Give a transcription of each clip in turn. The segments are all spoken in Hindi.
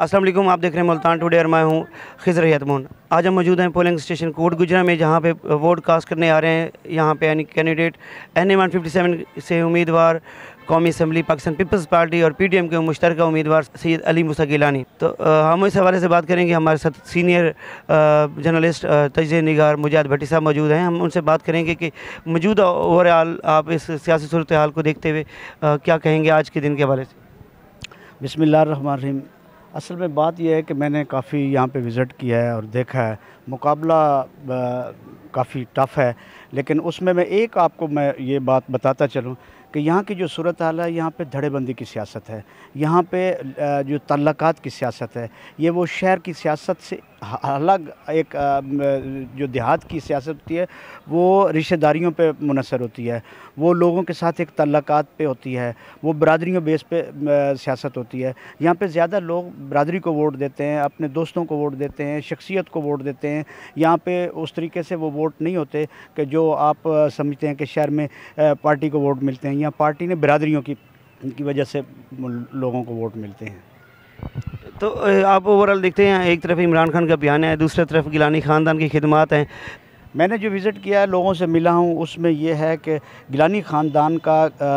अस्सलाम वालेकुम, आप देख रहे हैं मुल्तान टुडे और मैं हूँ खिज़र यतमून। आज हम मौजूद हैं पोलिंग स्टेशन कोट गुजरा में, जहाँ पे वोट कास्ट करने आ रहे हैं। यहाँ पे यानी कैंडिडेट NA 157 से उम्मीदवार कौमी असम्बली पाकिस्तान पीपल्स पार्टी और PDM के मुश्तरका उम्मीदवार सैयद अली मूसा गिलानी। तो हम इस हवाले से बात करेंगे। हमारे साथ सीनियर जर्नलिस्ट तजज़िया निगार मुजाहिद भट्टी साहब मौजूद हैं। हम उनसे बात करेंगे कि मौजूदा ओवरऑल आप इस सियासी सूरत हाल को देखते हुए क्या कहेंगे आज के दिन के हवाले से। बिस्मिल्लाहिर्रहमानिर्रहीम। असल में बात यह है कि मैंने काफ़ी यहाँ पे विज़िट किया है और देखा है, मुकाबला काफ़ी टफ़ है। लेकिन उसमें मैं एक आपको ये बात बताता चलूँ कि यहाँ की जो सूरत हाल है, यहाँ पे धड़ेबंदी की सियासत है, यहाँ पे जो तल्लक़ात की सियासत है, ये वो शहर की सियासत से अलग एक जो देहात की सियासत होती है वो रिश्तेदारियों पे मुनहसर होती है, वो लोगों के साथ एक तल्लक़ात पे होती है, वो बरादरियों बेस पे सियासत होती है। यहाँ पे ज़्यादा लोग बरादरी को वोट देते हैं, अपने दोस्तों को वोट देते हैं, शख्सियत को वोट देते हैं। यहाँ पे उस तरीके से वो वोट नहीं होते कि जो आप समझते हैं कि शहर में पार्टी को वोट मिलते हैं। यहाँ पार्टी ने बरादरियों की वजह से लोगों को वोट मिलते हैं। तो आप ओवरऑल देखते हैं, एक तरफ इमरान खान का बयान है, दूसरी तरफ गिलानी ख़ानदान की खिदमत हैं। मैंने जो विज़िट किया है, लोगों से मिला हूँ, उसमें यह है कि गिलानी ख़ानदान का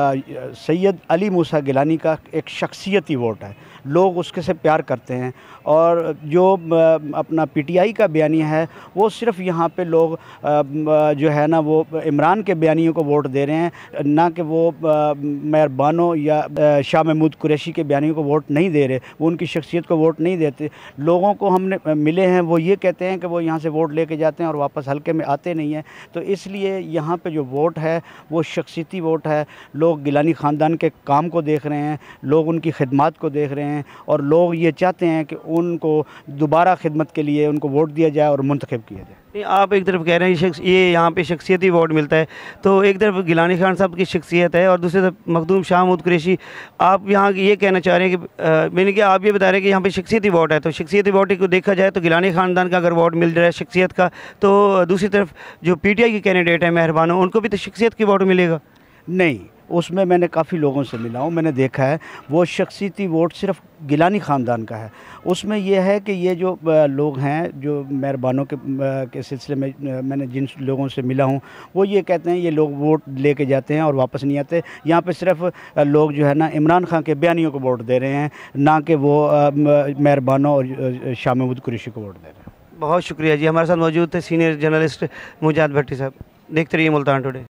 सैयद अली मूसा गिलानी का एक शख्सियती वोट है, लोग उसके से प्यार करते हैं। और जो अपना PTI का बयानिया है, वो सिर्फ़ यहाँ पे लोग जो है ना वो इमरान के बयानियों को वोट दे रहे हैं, ना कि वो मेहरबानों या शाह महमूद कुरैशी के बयानियों को वोट नहीं दे रहे, वो उनकी शख्सियत को वोट नहीं देते। लोगों को हमने मिले हैं, वो ये कहते हैं कि वो यहाँ से वोट लेके जाते हैं और वापस हल्के में आते नहीं हैं। तो इसलिए यहाँ पे जो वोट है वो शख्सियती वोट है। लोग गिलानी ख़ानदान के काम को देख रहे हैं, लोग उनकी खिदमत को देख रहे हैं और लोग ये चाहते हैं कि उनको दोबारा खिदमत के लिए उनको वोट दिया जाए और मुंतखब किया जाए। आप एक तरफ कह रहे हैं ये यहाँ पे शख्सियती वोट मिलता है, तो एक तरफ गिलानी खान साहब की शख्सियत है और दूसरी तरफ मखदूम शाह महमूद कुरैशी। आप यहाँ ये कहना चाह रहे हैं कि मैंने क्या आप ये बता रहे हैं कि यहाँ पे शख्सियती वोट है, तो शख्सियती वोट को देखा जाए तो गिलानी ख़ानदान का अगर वोट मिल रहा है शख्सियत का, तो दूसरी तरफ जो PTI की कैंडिडेट है मेहरबानों, उनको भी तो शख्सियत की वोट मिलेगा। नहीं, उसमें मैंने काफ़ी लोगों से मिला हूँ, मैंने देखा है वो शख्सियती वोट सिर्फ गिलानी ख़ानदान का है। उसमें यह है कि ये जो लोग हैं, जो मेहरबानों के सिलसिले में मैंने जिन लोगों से मिला हूँ, वो ये कहते हैं ये लोग वोट लेके जाते हैं और वापस नहीं आते। यहाँ पे सिर्फ लोग जो है ना इमरान खान के बयानियों को वोट दे रहे हैं, ना कि वो मेहरबानों और शाह महमूद कुरैशी को वोट दे रहे हैं। बहुत शुक्रिया जी। हमारे साथ मौजूद थे सीनियर जर्नलिस्ट मुजाहिद भट्टी साहब। देखते रहिए मुल्तान टुडे।